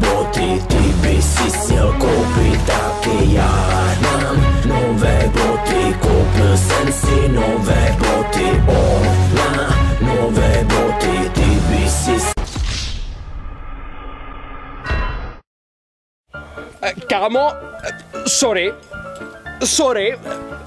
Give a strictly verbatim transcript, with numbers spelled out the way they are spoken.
boty, ty by si směl koupit taky já. Mám nové boty, koupil jsem si nové boty. On má nové boty, ty by si... Kámo, sorry, sorry,